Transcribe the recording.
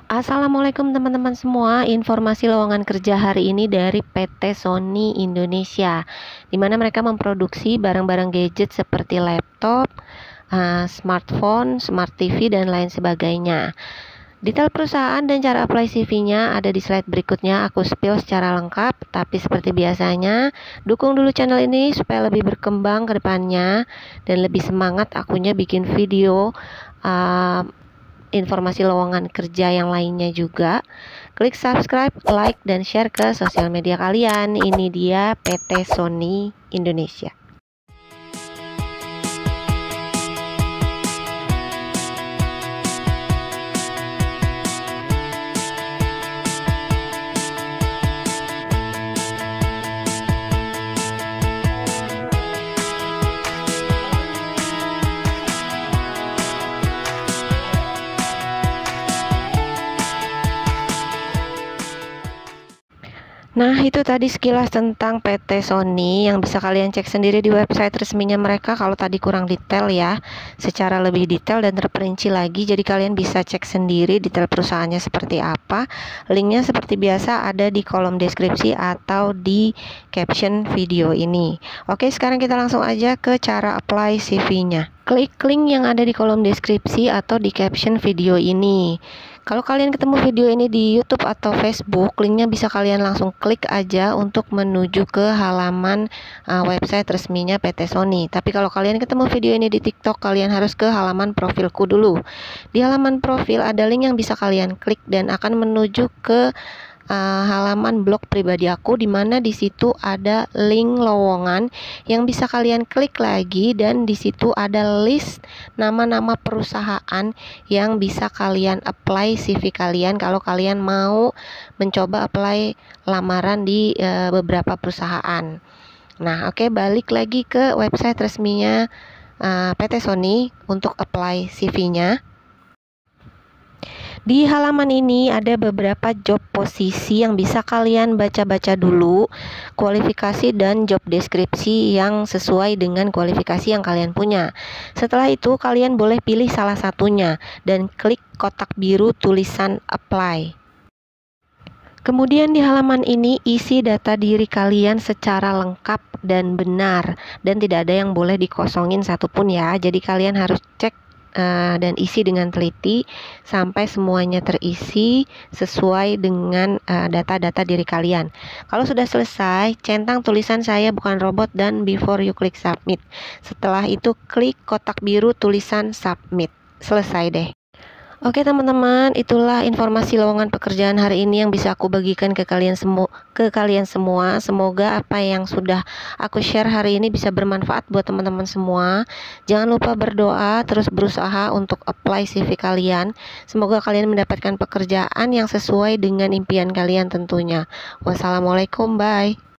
Assalamualaikum teman-teman semua. Informasi lowongan kerja hari ini dari PT Sony Indonesia, di mana mereka memproduksi barang-barang gadget seperti laptop, smartphone, smart TV, dan lain sebagainya. Detail perusahaan dan cara apply CV-nya ada di slide berikutnya. Aku spill secara lengkap, tapi seperti biasanya, dukung dulu channel ini supaya lebih berkembang ke depannya dan lebih semangat akunya bikin video informasi lowongan kerja yang lainnya juga. Klik subscribe, like, dan share ke sosial media kalian. Ini dia PT Sony Indonesia. Nah, itu tadi sekilas tentang PT Sony yang bisa kalian cek sendiri di website resminya mereka kalau tadi kurang detail ya, secara lebih detail dan terperinci lagi. Jadi kalian bisa cek sendiri detail perusahaannya seperti apa. Linknya seperti biasa ada di kolom deskripsi atau di caption video ini. Oke, sekarang kita langsung aja ke cara apply CV-nya. Klik link yang ada di kolom deskripsi atau di caption video ini. Kalau kalian ketemu video ini di YouTube atau Facebook, linknya bisa kalian langsung klik aja untuk menuju ke halaman website resminya PT Sony. Tapi kalau kalian ketemu video ini di TikTok, kalian harus ke halaman profilku dulu. Di halaman profil ada link yang bisa kalian klik dan akan menuju ke halaman blog pribadi aku, di mana di situ ada link lowongan yang bisa kalian klik lagi, dan di situ ada list nama-nama perusahaan yang bisa kalian apply CV kalian kalau kalian mau mencoba apply lamaran di beberapa perusahaan. Nah, oke, balik lagi ke website resminya PT Sony untuk apply CV-nya. Di halaman ini ada beberapa job posisi yang bisa kalian baca-baca dulu, kualifikasi dan job deskripsi yang sesuai dengan kualifikasi yang kalian punya. Setelah itu kalian boleh pilih salah satunya dan klik kotak biru tulisan apply. Kemudian di halaman ini isi data diri kalian secara lengkap dan benar, dan tidak ada yang boleh dikosongin satupun ya. Jadi kalian harus cek dan isi dengan teliti sampai semuanya terisi sesuai dengan data-data diri kalian. Kalau sudah selesai, centang tulisan "Saya bukan robot" dan before you click submit. Setelah itu klik kotak biru tulisan submit. Selesai deh. Oke teman-teman, itulah informasi lowongan pekerjaan hari ini yang bisa aku bagikan ke kalian semua. Semoga apa yang sudah aku share hari ini bisa bermanfaat buat teman-teman semua. Jangan lupa berdoa, terus berusaha untuk apply CV kalian. Semoga kalian mendapatkan pekerjaan yang sesuai dengan impian kalian tentunya. Wassalamualaikum, bye.